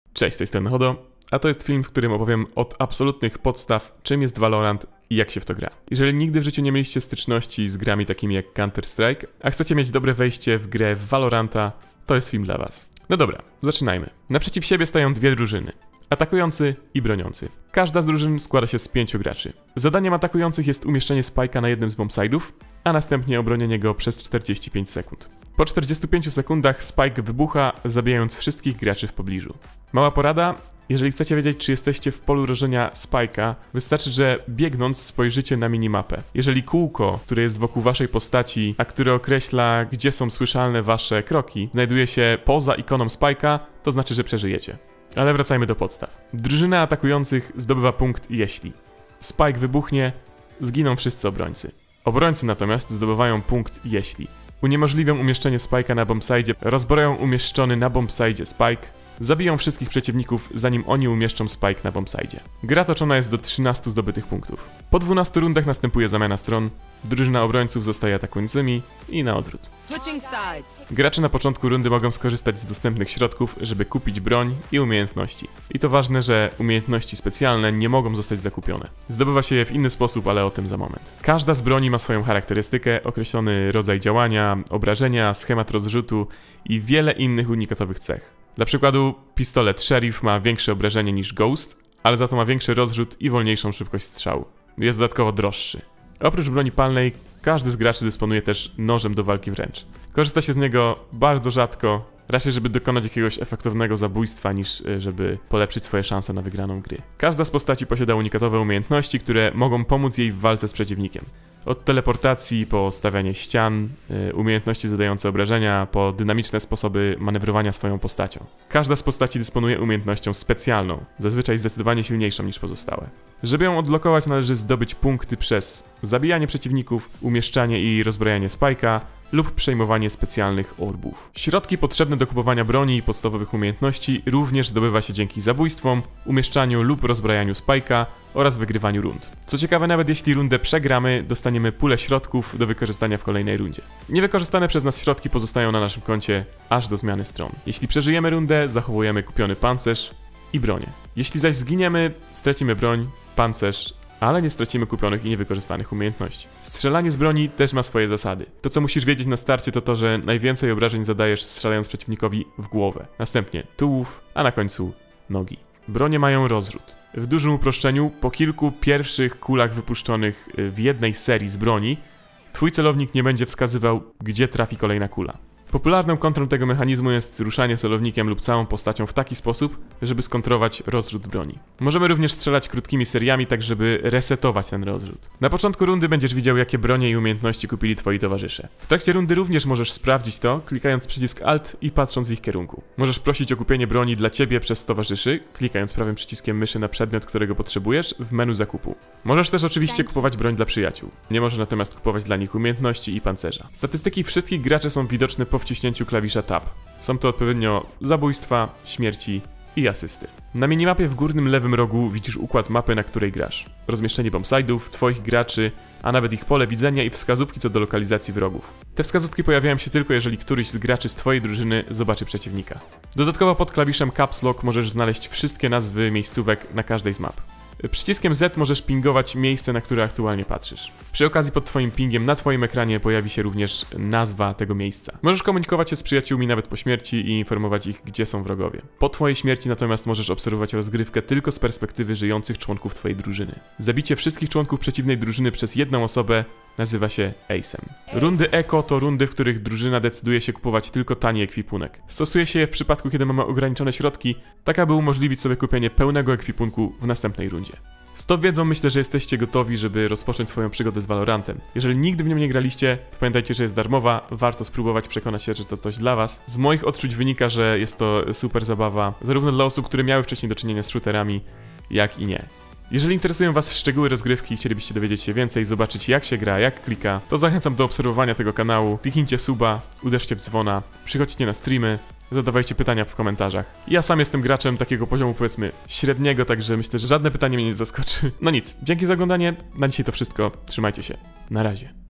Cześć, z tej strony Hodo, a to jest film, w którym opowiem od absolutnych podstaw, czym jest Valorant i jak się w to gra. Jeżeli nigdy w życiu nie mieliście styczności z grami takimi jak Counter-Strike, a chcecie mieć dobre wejście w grę w Valoranta, to jest film dla was. No dobra, zaczynajmy. Naprzeciw siebie stają dwie drużyny. Atakujący i broniący. Każda z drużyn składa się z 5 graczy. Zadaniem atakujących jest umieszczenie spike'a na jednym z bombside'ów, a następnie obronienie go przez 45 sekund. Po 45 sekundach spike wybucha, zabijając wszystkich graczy w pobliżu. Mała porada: jeżeli chcecie wiedzieć, czy jesteście w polu rażenia spike'a, wystarczy, że biegnąc spojrzycie na minimapę. Jeżeli kółko, które jest wokół waszej postaci, a które określa, gdzie są słyszalne wasze kroki, znajduje się poza ikoną spike'a, to znaczy, że przeżyjecie. Ale wracajmy do podstaw. Drużyna atakujących zdobywa punkt jeśli spike wybuchnie, zginą wszyscy obrońcy. Obrońcy natomiast zdobywają punkt jeśli uniemożliwią umieszczenie spike'a na bombsidzie, rozbroją umieszczony na bombside spike, zabiją wszystkich przeciwników, zanim oni umieszczą spike na bombside. Gra toczona jest do 13 zdobytych punktów. Po 12 rundach następuje zamiana stron, drużyna obrońców zostaje atakującymi i na odwrót. Gracze na początku rundy mogą skorzystać z dostępnych środków, żeby kupić broń i umiejętności. I to ważne, że umiejętności specjalne nie mogą zostać zakupione. Zdobywa się je w inny sposób, ale o tym za moment. Każda z broni ma swoją charakterystykę, określony rodzaj działania, obrażenia, schemat rozrzutu i wiele innych unikatowych cech. Dla przykładu, pistolet Sheriff ma większe obrażenie niż Ghost, ale za to ma większy rozrzut i wolniejszą szybkość strzału. Jest dodatkowo droższy. Oprócz broni palnej, każdy z graczy dysponuje też nożem do walki wręcz. Korzysta się z niego bardzo rzadko, raczej żeby dokonać jakiegoś efektownego zabójstwa, niż żeby polepszyć swoje szanse na wygraną gry. Każda z postaci posiada unikatowe umiejętności, które mogą pomóc jej w walce z przeciwnikiem. Od teleportacji po stawianie ścian, umiejętności zadające obrażenia, po dynamiczne sposoby manewrowania swoją postacią. Każda z postaci dysponuje umiejętnością specjalną, zazwyczaj zdecydowanie silniejszą niż pozostałe. Żeby ją odblokować, należy zdobyć punkty przez zabijanie przeciwników, umieszczanie i rozbrajanie spike'a lub przejmowanie specjalnych orbów. Środki potrzebne do kupowania broni i podstawowych umiejętności również zdobywa się dzięki zabójstwom, umieszczaniu lub rozbrajaniu spike'a oraz wygrywaniu rund. Co ciekawe, nawet jeśli rundę przegramy, dostaniemy pulę środków do wykorzystania w kolejnej rundzie. Niewykorzystane przez nas środki pozostają na naszym koncie aż do zmiany stron. Jeśli przeżyjemy rundę, zachowujemy kupiony pancerz i bronię. Jeśli zaś zginiemy, stracimy broń, pancerz, ale nie stracimy kupionych i niewykorzystanych umiejętności. Strzelanie z broni też ma swoje zasady. To, co musisz wiedzieć na starcie, to to, że najwięcej obrażeń zadajesz strzelając przeciwnikowi w głowę, następnie tułów, a na końcu nogi. Bronie mają rozrzut. W dużym uproszczeniu, po kilku pierwszych kulach wypuszczonych w jednej serii z broni, twój celownik nie będzie wskazywał, gdzie trafi kolejna kula. Popularną kontrą tego mechanizmu jest ruszanie celownikiem lub całą postacią w taki sposób, żeby skontrować rozrzut broni. Możemy również strzelać krótkimi seriami, tak żeby resetować ten rozrzut. Na początku rundy będziesz widział, jakie bronie i umiejętności kupili twoi towarzysze. W trakcie rundy również możesz sprawdzić to, klikając przycisk Alt i patrząc w ich kierunku. Możesz prosić o kupienie broni dla ciebie przez towarzyszy, klikając prawym przyciskiem myszy na przedmiot, którego potrzebujesz w menu zakupu. Możesz też oczywiście kupować broń dla przyjaciół. Nie możesz natomiast kupować dla nich umiejętności i pancerza. Statystyki wszystkich graczy są widoczne po wciśnięciu klawisza Tab. Są to odpowiednio zabójstwa, śmierci i asysty. Na minimapie w górnym lewym rogu widzisz układ mapy, na której grasz. Rozmieszczenie bombside'ów, twoich graczy, a nawet ich pole widzenia i wskazówki co do lokalizacji wrogów. Te wskazówki pojawiają się tylko, jeżeli któryś z graczy z twojej drużyny zobaczy przeciwnika. Dodatkowo pod klawiszem Caps Lock możesz znaleźć wszystkie nazwy miejscówek na każdej z map. Przyciskiem Z możesz pingować miejsce, na które aktualnie patrzysz. Przy okazji pod twoim pingiem na twoim ekranie pojawi się również nazwa tego miejsca. Możesz komunikować się z przyjaciółmi nawet po śmierci i informować ich, gdzie są wrogowie. Po twojej śmierci natomiast możesz obserwować rozgrywkę tylko z perspektywy żyjących członków twojej drużyny. Zabicie wszystkich członków przeciwnej drużyny przez jedną osobę nazywa się Ace'em. Rundy Eco to rundy, w których drużyna decyduje się kupować tylko tani ekwipunek. Stosuje się je w przypadku, kiedy mamy ograniczone środki, tak aby umożliwić sobie kupienie pełnego ekwipunku w następnej rundzie. Z tą wiedzą myślę, że jesteście gotowi, żeby rozpocząć swoją przygodę z Valorantem. Jeżeli nigdy w nią nie graliście, to pamiętajcie, że jest darmowa, warto spróbować, przekonać się, że to coś dla was. Z moich odczuć wynika, że jest to super zabawa, zarówno dla osób, które miały wcześniej do czynienia z shooterami, jak i nie. Jeżeli interesują was szczegóły rozgrywki i chcielibyście dowiedzieć się więcej, zobaczyć jak się gra, jak klika, to zachęcam do obserwowania tego kanału, kliknijcie suba, uderzcie w dzwona, przychodźcie na streamy, zadawajcie pytania w komentarzach. Ja sam jestem graczem takiego poziomu, powiedzmy, średniego, także myślę, że żadne pytanie mnie nie zaskoczy. No nic, dzięki za oglądanie, na dzisiaj to wszystko, trzymajcie się, na razie.